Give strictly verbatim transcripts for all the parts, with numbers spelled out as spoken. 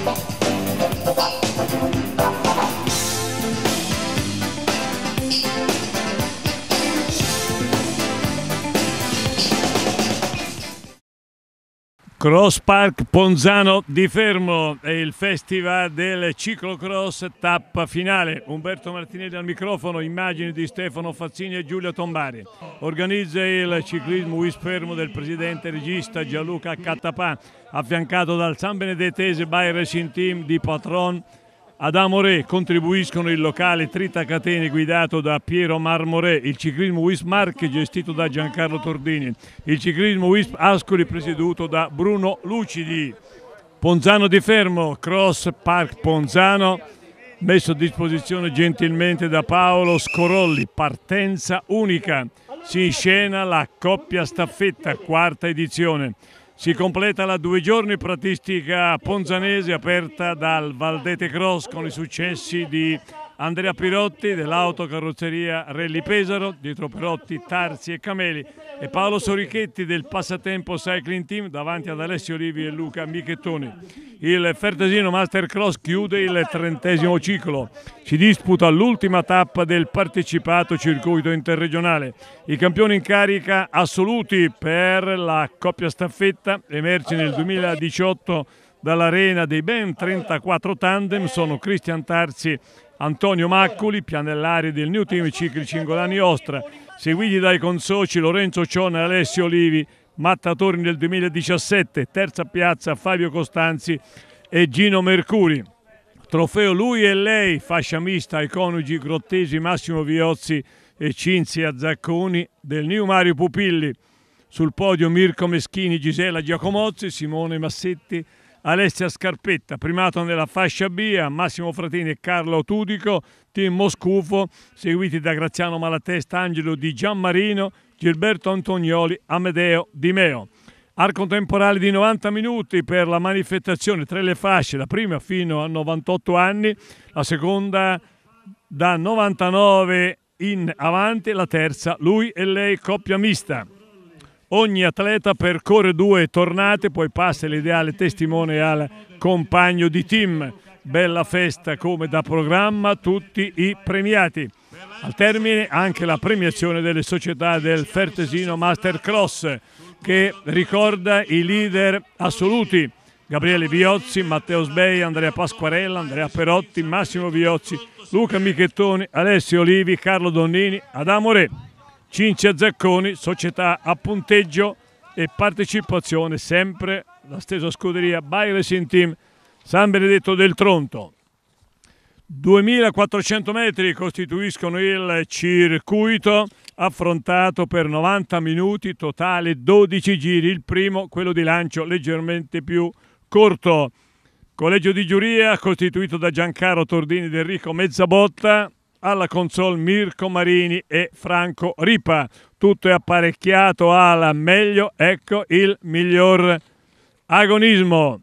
Cross Park Ponzano di Fermo è il festival del ciclocross tappa finale. Umberto Martinelli al microfono, immagini di Stefano Fazzini e Giulio Tombari. Organizza il ciclismo Wis Fermo del presidente regista Gianluca Cattapà, affiancato dal San Benedettese by Racing Team di Patron Adamo Re. Contribuiscono il locale Trita Catene guidato da Piero Marmorè, il ciclismo Wis Marche gestito da Giancarlo Tordini, il ciclismo Wis Ascoli presieduto da Bruno Lucidi. Ponzano di Fermo, Cross Park Ponzano, messo a disposizione gentilmente da Paolo Scorolli, partenza unica. Si inscena la coppia staffetta, quarta edizione. Si completa la due giorni pratistica ponzanese aperta dal Valdete Cross con i successi di Andrea Pirotti dell'autocarrozzeria Relli Pesaro, dietro Pirotti, Tarzi e Cameli, e Paolo Sorichetti del Passatempo Cycling Team davanti ad Alessio Olivi e Luca Michettoni. Il Fertesino Master Cross chiude il trentesimo ciclo. Si disputa l'ultima tappa del partecipato circuito interregionale. I campioni in carica assoluti per la coppia staffetta, emersi nel duemiladiciotto dall'arena dei ben trentaquattro tandem, sono Cristian Tarzi, Antonio Maccoli, pianellari del New Team Cicli Cingolani Ostra, seguiti dai consoci Lorenzo Ciona e Alessio Olivi, mattatori nel duemiladiciassette, terza piazza Fabio Costanzi e Gino Mercuri. Trofeo lui e lei, fascia mista ai coniugi Grottesi, Massimo Viozzi e Cinzia Zacconi del New Mario Pupilli. Sul podio Mirko Meschini, Gisela Giacomozzi, Simone Massetti, Alessia Scarpetta. Primato nella fascia B a Massimo Fratini e Carlo Tudico, team Moscufo, seguiti da Graziano Malatesta, Angelo Di Gianmarino, Gilberto Antonioli, Amedeo Di Meo. Arco temporale di novanta minuti per la manifestazione, tre le fasce, la prima fino a novantotto anni, la seconda da novantanove in avanti, la terza lui e lei coppia mista. Ogni atleta percorre due tornate, poi passa l'ideale testimone al compagno di team. Bella festa come da programma, tutti i premiati. Al termine anche la premiazione delle società del Fertesino Master Cross, che ricorda i leader assoluti: Gabriele Viozzi, Matteo Sbei, Andrea Pasquarella, Andrea Perotti, Massimo Viozzi, Luca Michettoni, Alessio Olivi, Carlo Donnini, Adamo Re, Cinzia Zacconi, società a punteggio e partecipazione sempre la stessa scuderia by Racing Team San Benedetto del Tronto. duemilaquattrocento metri costituiscono il circuito, affrontato per novanta minuti, totale dodici giri, il primo, quello di lancio, leggermente più corto. Collegio di giuria costituito da Giancarlo Tordini ed Enrico Mezzabotta, alla console Mirko Marini e Franco Ripa. Tutto è apparecchiato al meglio, ecco il miglior agonismo.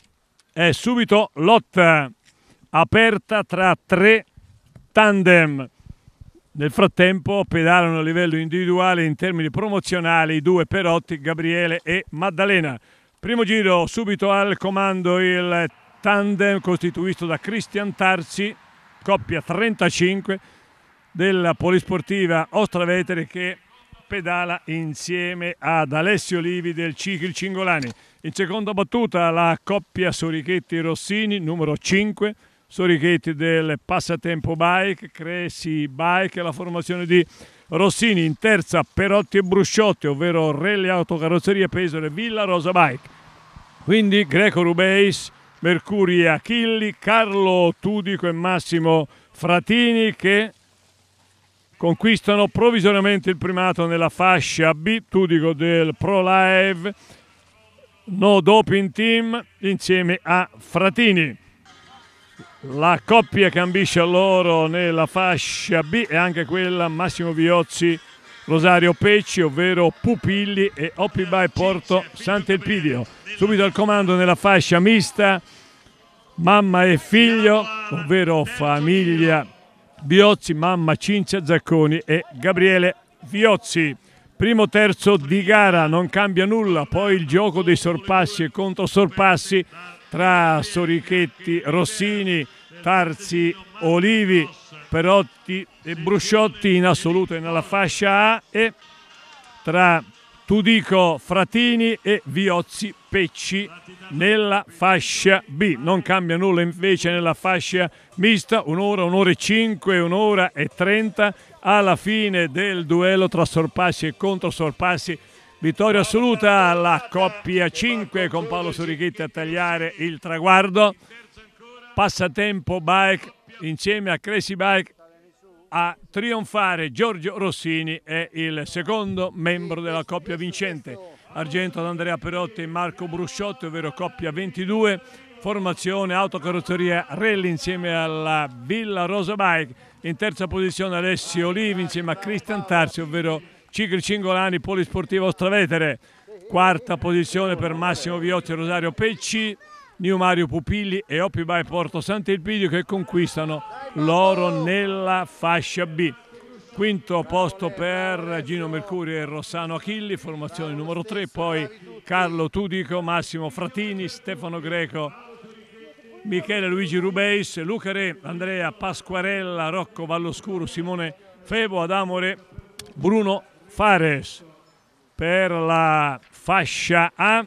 È subito lotta aperta tra tre tandem. Nel frattempo pedalano a livello individuale in termini promozionali i due Perotti, Gabriele e Maddalena. Primo giro, subito al comando il tandem costituito da Cristian Tarzi, coppia trentacinque della Polisportiva Ostravetere, che pedala insieme ad Alessio Olivi del Cicli Cingolani. In seconda battuta la coppia Sorichetti-Rossini, numero cinque, Sorichetti del Passatempo Bike, Cresi Bike, la formazione di Rossini. In terza Perotti e Brusciotti, ovvero Relli Autocarrozzeria Pesaro e Villa Rosa Bike. Quindi Greco Rubeis, Mercuri e Achilli, Carlo Tudico e Massimo Fratini, che conquistano provvisoriamente il primato nella fascia B. Tudico del Pro Live No Doping Team insieme a Fratini. La coppia che ambisce a loro nella fascia B è anche quella Massimo Viozzi Rosario Pecci, ovvero Pupilli e Oppibai Porto Sant'Elpidio. Subito al comando nella fascia mista mamma e figlio, ovvero famiglia Viozzi, mamma Cinzia Zacconi e Gabriele Viozzi. Primo terzo di gara non cambia nulla, poi il gioco dei sorpassi e controsorpassi tra Sorichetti, Rossini, Tarzi, Olivi, Perotti e Brusciotti in assoluto e nella fascia A, e tra Tudico, Fratini e Viozzi, Pecci nella fascia B. Non cambia nulla invece nella fascia mista, un'ora, un'ora e cinque, un'ora e trenta alla fine del duello tra sorpassi e contro sorpassi. Vittoria assoluta alla coppia cinque con Paolo Sorichetti a tagliare il traguardo. Passatempo Bike insieme a Crazy Bike a trionfare. Giorgio Rossini è il secondo membro della coppia vincente. Argento ad Andrea Perotti e Marco Brusciotti, ovvero coppia ventidue. Formazione autocarrozzeria Rally insieme alla Villa Rosa Bike. In terza posizione Alessio Olivi insieme a Cristian Tarsi, ovvero Cicli Cingolani Polisportivo Stravetere. Quarta posizione per Massimo Viozzi e Rosario Pecci, New Mario Pupilli e Oppi by Porto Sant'Elpidio, che conquistano l'oro nella fascia B. Quinto posto per Gino Mercurio e Rossano Achilli, formazione numero tre, poi Carlo Tudico, Massimo Fratini, Stefano Greco, Michele Luigi Rubeis, Luca Re, Andrea Pasquarella, Rocco Valloscuro, Simone Febo, Adamo Re, Bruno Fares. Per la fascia A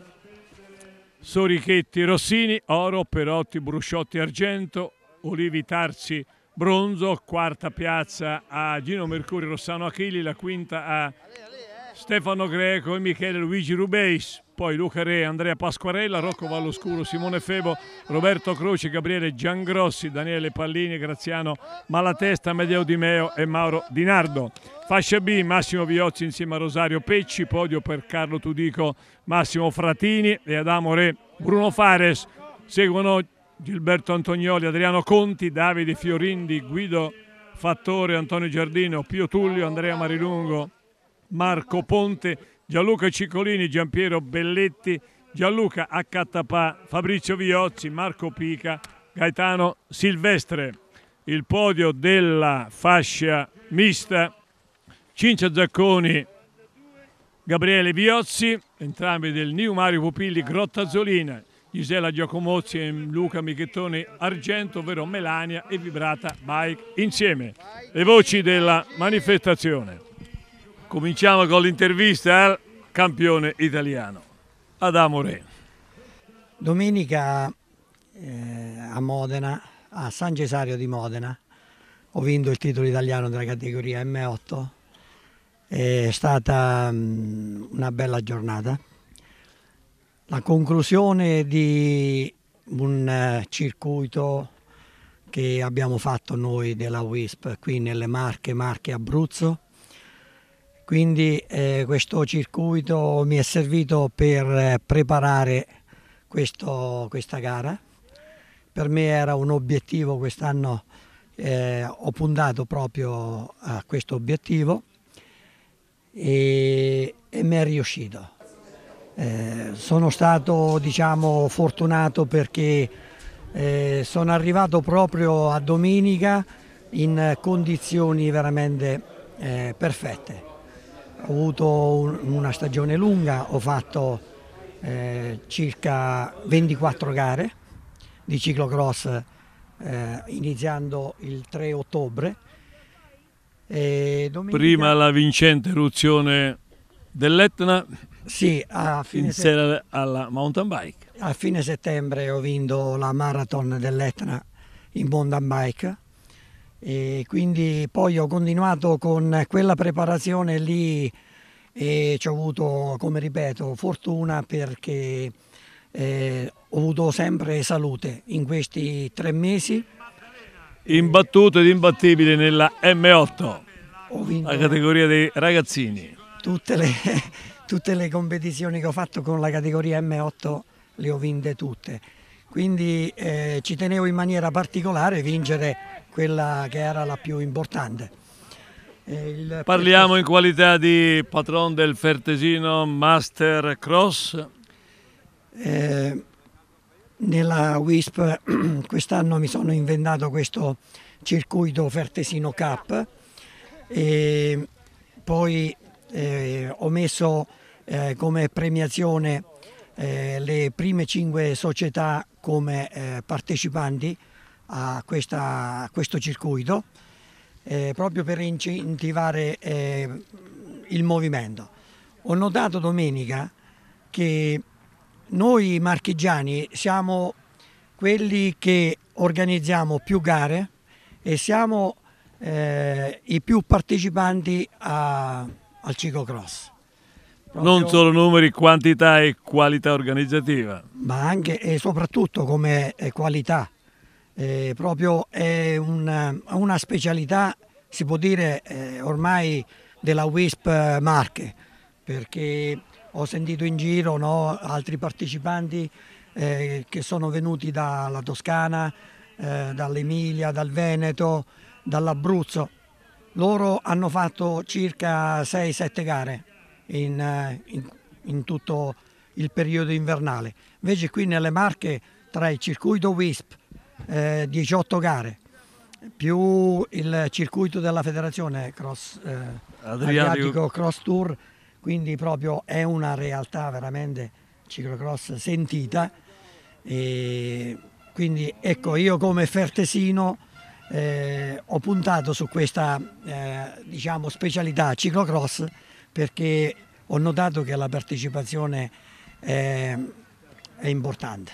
Sorichetti, Rossini, oro, Perotti, Brusciotti, argento, Olivi, Tarsi, bronzo. Quarta piazza a Gino Mercurio, Rossano Achilli, la quinta a Stefano Greco e Michele Luigi Rubeis, poi Luca Re, Andrea Pasquarella, Rocco Valloscuro, Simone Febo, Roberto Croce, Gabriele Giangrossi, Daniele Pallini, Graziano Malatesta, Amedeo Di Meo e Mauro Di Nardo. Fascia B, Massimo Viozzi insieme a Rosario Pecci, podio per Carlo Tudico, Massimo Fratini e Adamo Re, Bruno Fares. Seguono Gilberto Antonioli, Adriano Conti, Davide Fiorindi, Guido Fattore, Antonio Giardino, Pio Tullio, Andrea Marilungo, Marco Ponte, Gianluca Ciccolini, Giampiero Belletti, Gianluca Accattapà, Fabrizio Viozzi, Marco Pica, Gaetano Silvestre. Il podio della fascia mista: Cincia Zacconi, Gabriele Viozzi, entrambi del New Mario Pupilli Grotta Azzolina, Gisela Giacomozzi e Luca Michettoni argento, ovvero Melania e Vibrata Bike insieme. Le voci della manifestazione. Cominciamo con l'intervista al campione italiano, Adamo Re. Domenica eh, a Modena, a San Cesario di Modena, ho vinto il titolo italiano della categoria M otto. È stata um, una bella giornata. La conclusione di un uh, circuito che abbiamo fatto noi della W I S P qui nelle Marche, Marche Abruzzo. Quindi eh, questo circuito mi è servito per eh, preparare questo, questa gara. Per me era un obiettivo, quest'anno eh, ho puntato proprio a questo obiettivo e, e mi è riuscito. Eh, sono stato, diciamo, fortunato perché eh, sono arrivato proprio a domenica in condizioni veramente eh, perfette. Ho avuto un, una stagione lunga, ho fatto eh, circa ventiquattro gare di ciclocross eh, iniziando il tre ottobre. E domenica... Prima la vincente eruzione dell'Etna, sì, a fine in sera alla mountain bike. A fine settembre ho vinto la marathon dell'Etna in mountain bike. E quindi poi ho continuato con quella preparazione lì e ci ho avuto, come ripeto, fortuna perché eh, ho avuto sempre salute in questi tre mesi. Imbattuto ed imbattibile nella M otto, ho vinto la categoria dei ragazzini. Tutte le, tutte le competizioni che ho fatto con la categoria M otto le ho vinte tutte. Quindi eh, ci tenevo in maniera particolare a vincere quella che era la più importante. Eh, il Parliamo in qualità di patron del Fertesino Master Cross. Eh, nella W I S P quest'anno mi sono inventato questo circuito Fertesino Cup e poi eh, ho messo eh, come premiazione eh, le prime cinque società come eh, partecipanti a, questa, a questo circuito, eh, proprio per incentivare eh, il movimento. Ho notato domenica che noi marchigiani siamo quelli che organizziamo più gare e siamo eh, i più partecipanti a, al ciclocross. Proprio, non solo numeri, quantità e qualità organizzativa, ma anche e soprattutto come qualità. Eh, proprio è una, una specialità, si può dire eh, ormai della WISP Marche, perché ho sentito in giro, no, altri partecipanti eh, che sono venuti dalla Toscana, eh, dall'Emilia, dal Veneto, dall'Abruzzo. Loro hanno fatto circa sei sette gare in, in, in tutto il periodo invernale. Invece qui nelle Marche, tra il circuito WISP, eh, diciotto gare, più il circuito della federazione Cross, eh, Adriatico. Adriatico Cross Tour, quindi proprio è una realtà veramente ciclocross sentita. E quindi ecco, io come fertesino eh, ho puntato su questa eh, diciamo specialità ciclocross, perché ho notato che la partecipazione è, è importante.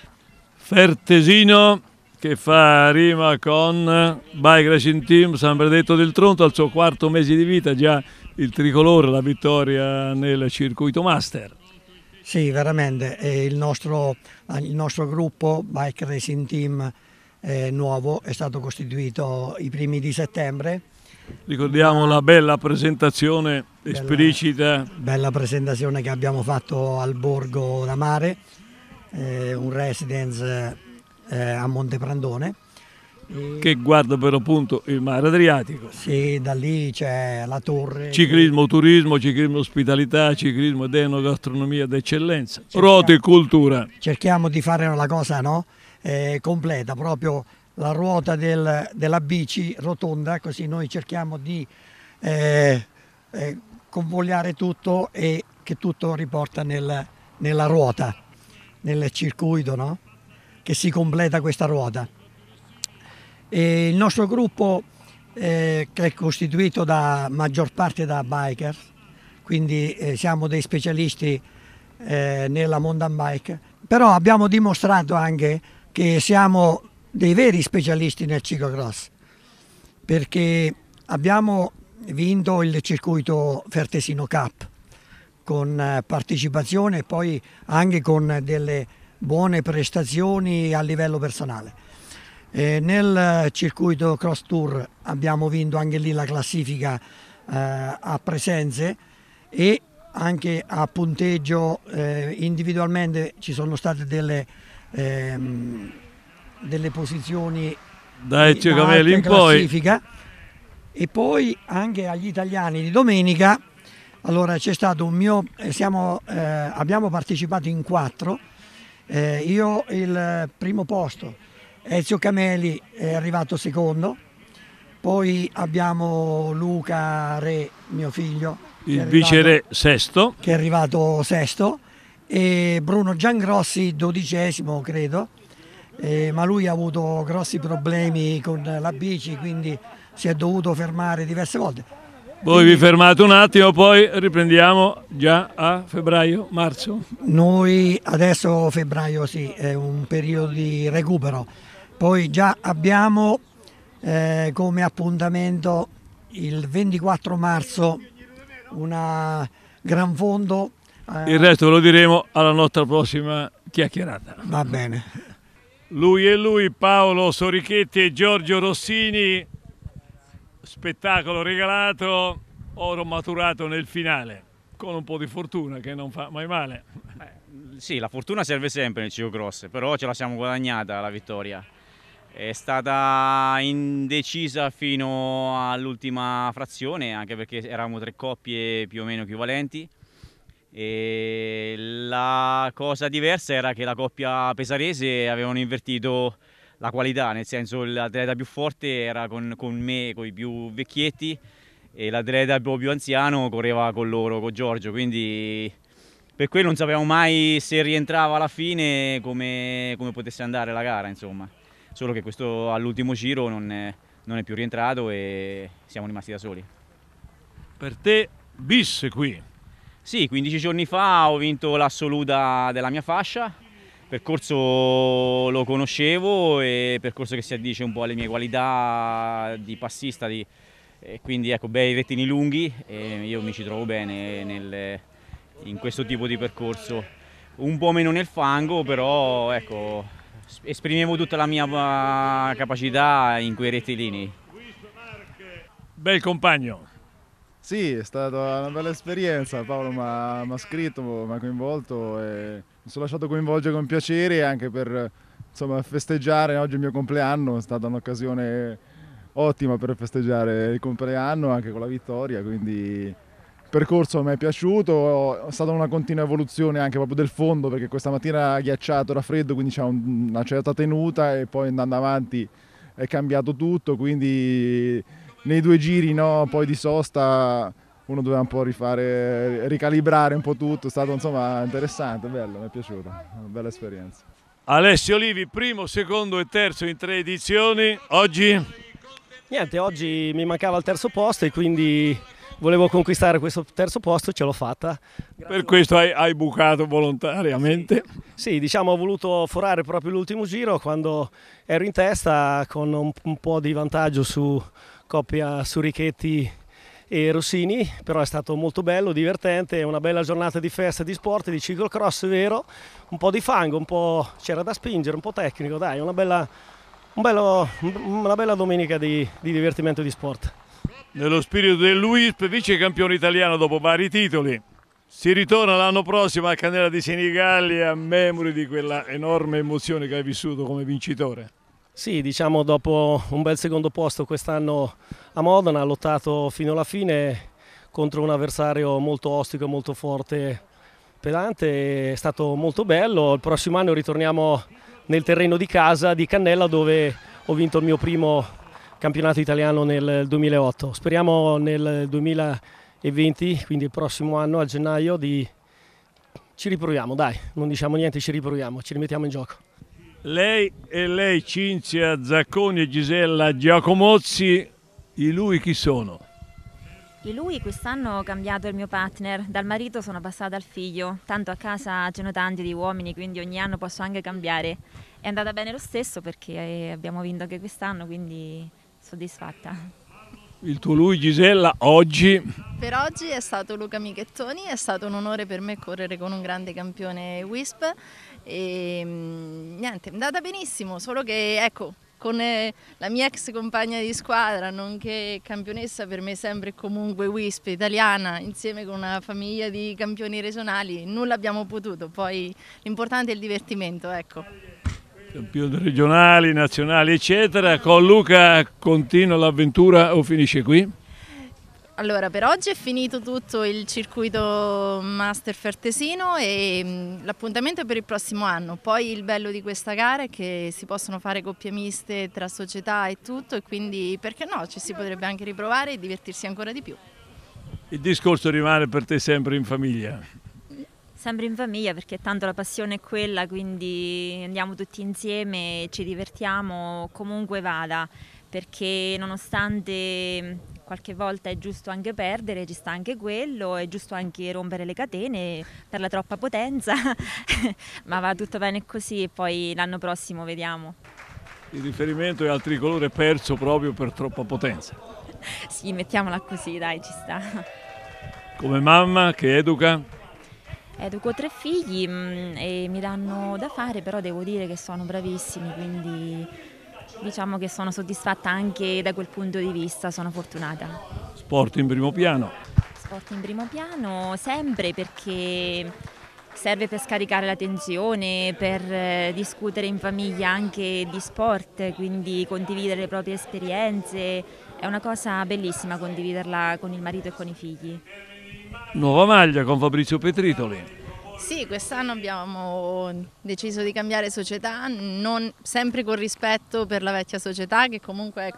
Fertesino che fa rima con Bike Racing Team San Benedetto del Tronto al suo quarto mese di vita, già il tricolore, la vittoria nel circuito master. Sì, veramente, il nostro, il nostro gruppo Bike Racing Team eh, nuovo è stato costituito i primi di settembre. Ricordiamo la bella presentazione bella, esplicita. Bella presentazione che abbiamo fatto al Borgo da Mare, eh, un residence eh, a Monteprandone. E che guarda per appunto il mare Adriatico. Sì, da lì c'è la torre. Ciclismo, che... turismo, ciclismo, ospitalità, ciclismo ed enogastronomia d'eccellenza, rote e cultura. Cerchiamo di fare una cosa, no? eh, completa, proprio la ruota del, della bici rotonda, così noi cerchiamo di eh, eh, convogliare tutto e che tutto riporta nel, nella ruota, nel circuito, no? Che si completa questa ruota. E il nostro gruppo eh, che è costituito da maggior parte da biker, quindi eh, siamo dei specialisti eh, nella mountain bike, però abbiamo dimostrato anche che siamo dei veri specialisti nel ciclocross, perché abbiamo vinto il circuito Fertesino Cup con partecipazione e poi anche con delle buone prestazioni a livello personale. Eh, nel circuito Cross Tour abbiamo vinto anche lì la classifica eh, a presenze e anche a punteggio eh, individualmente ci sono state delle, ehm, delle posizioni da Ezio Cameli in classifica poi. E poi anche agli italiani di domenica, allora c'è stato un mio, siamo, eh, abbiamo partecipato in quattro, eh, io il primo posto, Ezio Cameli è arrivato secondo, poi abbiamo Luca Re, mio figlio, il viceré sesto, che è arrivato sesto, e Bruno Giangrossi dodicesimo credo, eh, ma lui ha avuto grossi problemi con la bici, quindi si è dovuto fermare diverse volte. Voi quindi vi fermate un attimo, poi riprendiamo già a febbraio, marzo? Noi adesso febbraio sì, è un periodo di recupero. Poi già abbiamo eh, come appuntamento il ventiquattro marzo una gran fondo. Eh, il resto ve lo diremo alla nostra prossima chiacchierata. Va bene. Lui e lui, Paolo Sorichetti e Giorgio Rossini, spettacolo regalato, oro maturato nel finale, con un po' di fortuna che non fa mai male. Eh, sì, la fortuna serve sempre nel ciclocross, però ce la siamo guadagnata la vittoria. È stata indecisa fino all'ultima frazione, anche perché eravamo tre coppie più o meno equivalenti. E la cosa diversa era che la coppia pesarese avevano invertito la qualità, nel senso l'atleta più forte era con, con me, con i più vecchietti, e l'atleta più anziano correva con loro, con Giorgio, quindi per quello non sapevamo mai se rientrava alla fine come, come potesse andare la gara, insomma. Solo che questo all'ultimo giro non è, non è più rientrato e siamo rimasti da soli. Per te bis qui? Sì, quindici giorni fa ho vinto l'assoluta della mia fascia, percorso lo conoscevo e percorso che si addice un po' alle mie qualità di passista, di, e quindi ecco, bei rettini lunghi e io mi ci trovo bene nel, in questo tipo di percorso. Un po' meno nel fango, però ecco, esprimevo tutta la mia capacità in quei rettilini. Bel compagno. Sì, è stata una bella esperienza, Paolo mi ha scritto, mi ha coinvolto e mi sono lasciato coinvolgere con piacere anche per insomma, festeggiare oggi il mio compleanno, è stata un'occasione ottima per festeggiare il compleanno anche con la vittoria, quindi il percorso mi è piaciuto, è stata una continua evoluzione anche proprio del fondo perché questa mattina era ghiacciato, era freddo, quindi c'è una certa tenuta e poi andando avanti è cambiato tutto, quindi nei due giri no, poi di sosta uno doveva un po' rifare, ricalibrare un po' tutto, è stato insomma interessante, bello, mi è piaciuto, una bella esperienza. Alessio Olivi, primo, secondo e terzo in tre edizioni, oggi? Niente, oggi mi mancava il terzo posto e quindi volevo conquistare questo terzo posto, ce l'ho fatta. Grazie. Per questo hai, hai bucato volontariamente? Sì, sì, diciamo ho voluto forare proprio l'ultimo giro quando ero in testa con un, un po' di vantaggio su coppia su Richetti e Rossini, però è stato molto bello, divertente, una bella giornata di festa, di sport, di ciclocross vero, un po' di fango, un po' c'era da spingere, un po' tecnico, dai, una bella, un bello, una bella domenica di, di divertimento e di sport. Nello spirito dell'U I S P, vice campione italiano dopo vari titoli, si ritorna l'anno prossimo a Cannella di Senigallia a memoria di quella enorme emozione che hai vissuto come vincitore. Sì, diciamo dopo un bel secondo posto quest'anno a Modena, ha lottato fino alla fine contro un avversario molto ostico, molto forte, pedante, è stato molto bello. Il prossimo anno ritorniamo nel terreno di casa di Cannella dove ho vinto il mio primo campionato italiano nel duemilaotto. Speriamo nel duemilaventi, quindi il prossimo anno a gennaio, di... ci riproviamo, dai, non diciamo niente, ci riproviamo, ci rimettiamo in gioco. Lei e lei, Cinzia Zacconi e Gisella Giacomozzi, i lui chi sono? I lui quest'anno ho cambiato il mio partner, dal marito sono passata al figlio, tanto a casa ce ne tanti di uomini, quindi ogni anno posso anche cambiare. È andata bene lo stesso perché abbiamo vinto anche quest'anno, quindi soddisfatta. Il tuo lui, Gisella, oggi? Per oggi è stato Luca Michettoni, è stato un onore per me correre con un grande campione W I S P e niente, è andata benissimo, solo che ecco, con la mia ex compagna di squadra, nonché campionessa per me sempre e comunque W I S P italiana, insieme con una famiglia di campioni regionali, nulla abbiamo potuto, poi l'importante è il divertimento, ecco. Campioni regionali, nazionali, eccetera. Con Luca continua l'avventura o finisce qui? Allora, per oggi è finito tutto il circuito Master Fertesino e l'appuntamento è per il prossimo anno. Poi il bello di questa gara è che si possono fare coppie miste tra società e tutto e quindi perché no, ci si potrebbe anche riprovare e divertirsi ancora di più. Il discorso rimane per te sempre in famiglia? Sempre in famiglia perché tanto la passione è quella, quindi andiamo tutti insieme e ci divertiamo comunque vada, perché nonostante qualche volta è giusto anche perdere, ci sta anche quello, è giusto anche rompere le catene per la troppa potenza, ma va tutto bene così e poi l'anno prossimo vediamo. Il riferimento è al tricolore perso proprio per troppa potenza. Sì, mettiamola così, dai, ci sta. Come mamma che educa? Educo tre figli mh, e mi danno da fare, però devo dire che sono bravissimi, quindi diciamo che sono soddisfatta anche da quel punto di vista, sono fortunata. Sport in primo piano? Sport in primo piano sempre perché serve per scaricare la tensione, per eh, discutere in famiglia anche di sport, quindi condividere le proprie esperienze, è una cosa bellissima condividerla con il marito e con i figli. Nuova maglia con Fabrizio Petritoli. Sì, quest'anno abbiamo deciso di cambiare società, non sempre con rispetto per la vecchia società che comunque ecco,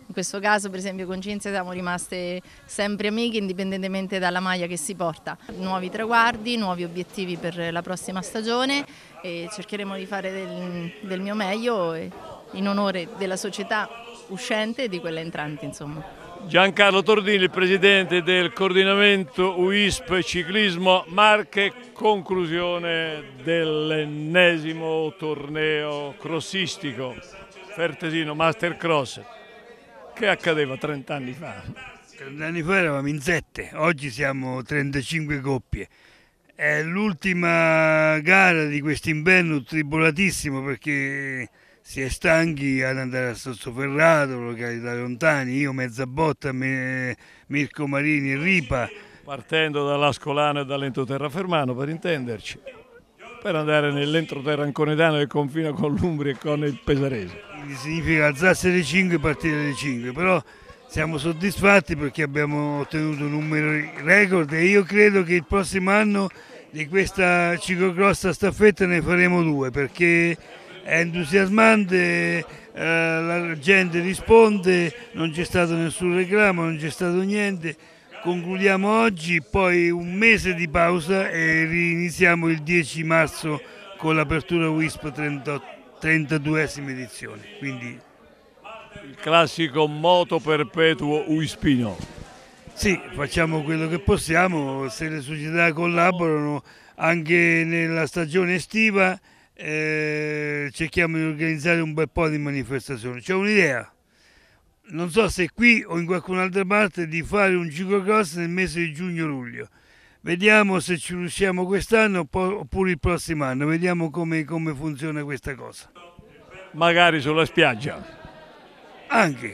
In questo caso per esempio con Cinzia siamo rimaste sempre amiche indipendentemente dalla maglia che si porta. Nuovi traguardi, nuovi obiettivi per la prossima stagione e cercheremo di fare del, del mio meglio in onore della società uscente e di quella entrante, insomma. Giancarlo Tordini, il presidente del coordinamento U I S P Ciclismo Marche, conclusione dell'ennesimo torneo crossistico Fertesino Mastercross. Che accadeva trent'anni fa? trent'anni fa eravamo in sette, oggi siamo trentacinque coppie. È l'ultima gara di quest'inverno tribolatissimo perché si è stanchi ad andare a Sassoferrato, località lontani, io mezza botta, me, Mirko Marini e Ripa. Partendo dall'Ascolano e dall'Entroterrafermano, per intenderci, per andare nell'entroterra anconetano che confina con l'Umbria e con il Pesarese. Quindi significa alzarsi alle cinque e partire alle cinque, però siamo soddisfatti perché abbiamo ottenuto numeri record e io credo che il prossimo anno di questa ciclocross a staffetta ne faremo due perché è entusiasmante, eh, la gente risponde, non c'è stato nessun reclamo, non c'è stato niente. Concludiamo oggi, poi un mese di pausa e riniziamo il dieci marzo con l'apertura U I S P trentaduesima edizione. Quindi il classico moto perpetuo uispino. Sì, facciamo quello che possiamo, se le società collaborano anche nella stagione estiva eh, cerchiamo di organizzare un bel po' di manifestazioni. C'è un'idea, non so se qui o in qualcun'altra parte, di fare un ciclocross nel mese di giugno-luglio. Vediamo se ci riusciamo quest'anno oppure il prossimo anno, vediamo come, come funziona questa cosa. Magari sulla spiaggia. Anche,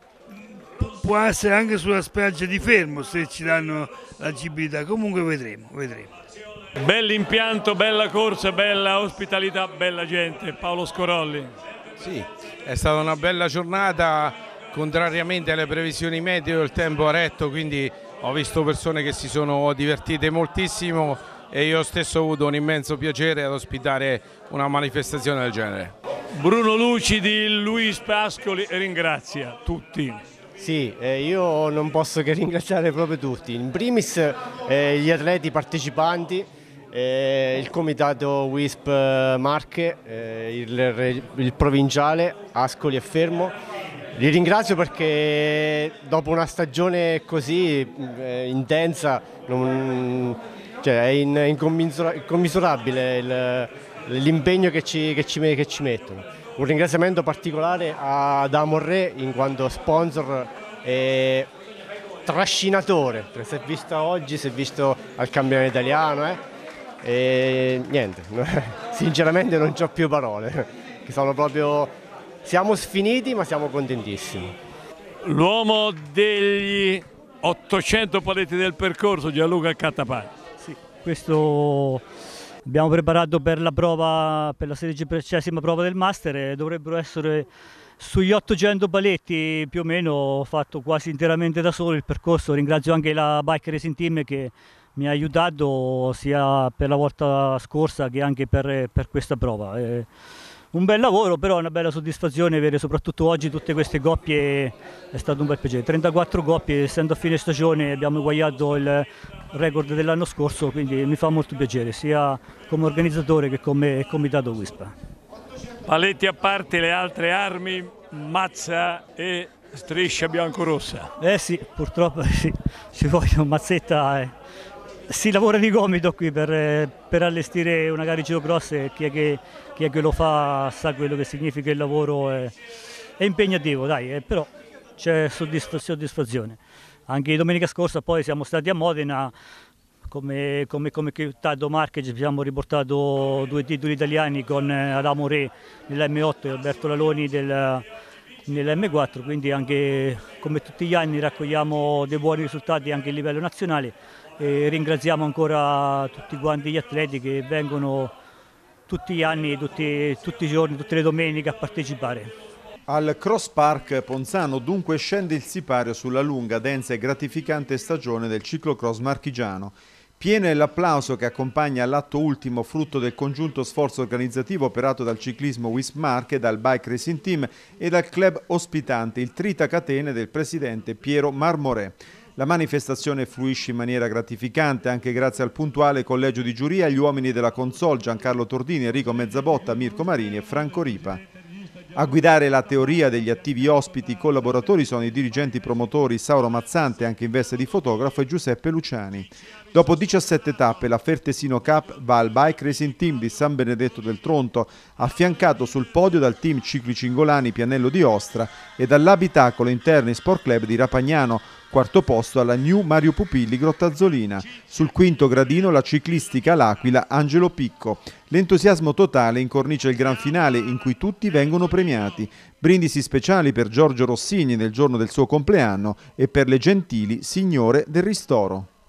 può essere anche sulla spiaggia di Fermo se ci danno l'agibilità, comunque vedremo, vedremo. Bell'impianto, bella corsa, bella ospitalità, bella gente. Paolo Scorolli. Sì, è stata una bella giornata, contrariamente alle previsioni meteo il tempo ha retto, quindi ho visto persone che si sono divertite moltissimo e io stesso ho avuto un immenso piacere ad ospitare una manifestazione del genere. Bruno Lucidi, Luis Pascoli ringrazia tutti. Sì, eh, io non posso che ringraziare proprio tutti, in primis eh, gli atleti partecipanti, eh, il comitato U I S P Marche, eh, il, il provinciale Ascoli e Fermo. Li ringrazio perché dopo una stagione così eh, intensa non, cioè, è in, incommisurabile l'impegno che ci, che, ci, che ci mettono. Un ringraziamento particolare ad Amorré in quanto sponsor e trascinatore, perché si è visto oggi, si è visto al campione italiano eh? E niente, sinceramente non c'ho più parole, che sono proprio, siamo sfiniti ma siamo contentissimi. L'uomo degli ottocento paletti del percorso, Gianluca Cattapani. Sì, questo abbiamo preparato per la prova, per la sedicesima prova del Master e dovrebbero essere sugli ottocento paletti più o meno. Ho fatto quasi interamente da solo il percorso, ringrazio anche la Bike Racing Team che mi ha aiutato sia per la volta scorsa che anche per, per questa prova. È un bel lavoro, però è una bella soddisfazione avere soprattutto oggi tutte queste coppie, è stato un bel piacere. trentaquattro coppie, essendo a fine stagione abbiamo eguagliato il record dell'anno scorso, quindi mi fa molto piacere sia come organizzatore che come comitato U I S P. Paletti a parte, le altre armi, mazza e striscia bianco-rossa. Eh sì, purtroppo sì, ci vogliono mazzetta. Eh. Si lavora di gomito qui per, per allestire una gara di ciclocross e chi è, che, chi è che lo fa sa quello che significa il lavoro, è, è impegnativo dai, eh, però c'è soddisfazione. Anche domenica scorsa poi siamo stati a Modena, come, come, come comitato Marche ci abbiamo riportato due titoli italiani con Adamo Re nell'M otto e Alberto Laloni del, nell'M quattro, quindi anche come tutti gli anni raccogliamo dei buoni risultati anche a livello nazionale. E ringraziamo ancora tutti quanti gli atleti che vengono tutti gli anni, tutti, tutti i giorni, tutte le domeniche a partecipare. Al Cross Park Ponzano dunque scende il sipario sulla lunga, densa e gratificante stagione del ciclocross marchigiano. Pieno è l'applauso che accompagna l'atto ultimo, frutto del congiunto sforzo organizzativo operato dal ciclismo Wisp Marche, dal Bike Racing Team e dal club ospitante, il Trita Catene del presidente Piero Marmorè. La manifestazione fluisce in maniera gratificante anche grazie al puntuale collegio di giuria e agli uomini della console Giancarlo Tordini, Enrico Mezzabotta, Mirko Marini e Franco Ripa. A guidare la teoria degli attivi ospiti collaboratori sono i dirigenti promotori Sauro Mazzante, anche in veste di fotografo, e Giuseppe Luciani. Dopo diciassette tappe la Fertesino Cup va al Bike Racing Team di San Benedetto del Tronto, affiancato sul podio dal team Cicli Cingolani Pianello di Ostra e dall'abitacolo Interni Sport Club di Rapagnano, quarto posto alla New Mario Pupilli Grottazzolina. Sul quinto gradino la ciclistica L'Aquila Angelo Picco. L'entusiasmo totale incornicia il gran finale in cui tutti vengono premiati. Brindisi speciali per Giorgio Rossini nel giorno del suo compleanno e per le gentili signore del ristoro.